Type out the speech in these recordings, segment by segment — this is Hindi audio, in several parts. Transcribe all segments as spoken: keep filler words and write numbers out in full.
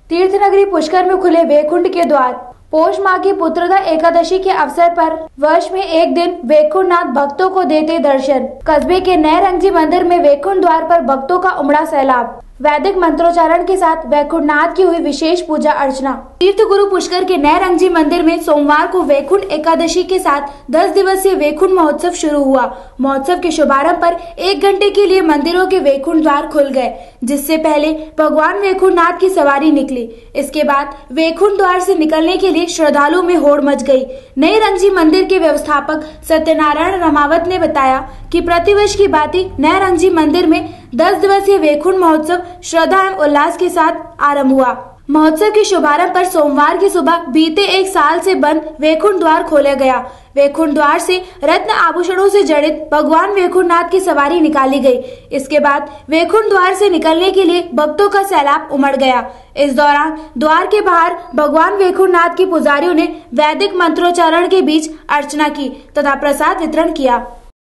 तीर्थनगरी पुष्कर में खुले वैकुंठ के द्वार। पौष माह की पुत्रदा एकादशी के अवसर पर वर्ष में एक दिन वैकुंठनाथ भक्तों को देते दर्शन। कस्बे के नैरंगजी मंदिर में वैकुंठ द्वार पर भक्तों का उमड़ा सैलाब। वैदिक मंत्रोच्चारण के साथ वैकुंठनाथ की हुई विशेष पूजा अर्चना। तीर्थ गुरु पुष्कर के नैरंगजी मंदिर में सोमवार को वैकुंठ एकादशी के साथ दस दिवसीय वैकुंठ महोत्सव शुरू हुआ। महोत्सव के शुभारंभ पर एक घंटे के लिए मंदिरों के वैकुंठ द्वार खुल गए, जिससे पहले भगवान वैकुंठनाथ की सवारी निकली। इसके बाद वैकुंठ द्वार से निकलने के लिए श्रद्धालुओं में होड़ मच गई। नैरंगजी मंदिर के व्यवस्थापक सत्यनारायण रमावत ने बताया कि प्रतिवर्ष की भांति नैरंगजी मंदिर में दस दिवसीय वैकुंठ महोत्सव श्रद्धा एवं उल्लास के साथ आरंभ हुआ। महोत्सव के शुभारंभ पर सोमवार की सुबह बीते एक साल से बंद वैकुंठ द्वार खोला गया। वैकुंठ द्वार से रत्न आभूषणों से जड़ित भगवान वैकुंठनाथ की सवारी निकाली गई। इसके बाद वैकुंठ द्वार से निकलने के लिए भक्तों का सैलाब उमड़ गया। इस दौरान द्वार के बाहर भगवान वैकुंठनाथ के पुजारियों ने वैदिक मंत्रोच्चारण के बीच अर्चना की तथा प्रसाद वितरण किया।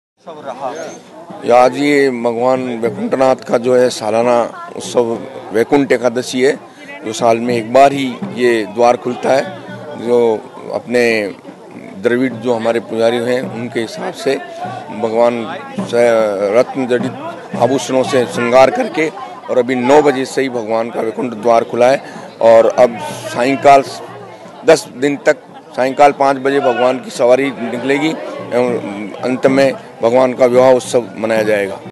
आज ये भगवान वैकुंठनाथ का जो है सालाना उत्सव वैकुंठ एकादशी है, जो साल में एक बार ही ये द्वार खुलता है। जो अपने द्रविड़ जो हमारे पुजारी हैं उनके हिसाब से भगवान रत्न जड़ित आभूषणों से श्रृंगार करके और अभी नौ बजे से ही भगवान का वैकुंठ द्वार खुला है और अब सायंकाल दस दिन तक सायंकाल पाँच बजे भगवान की सवारी निकलेगी एवं अंत में भगवान का विवाह उत्सव मनाया जाएगा।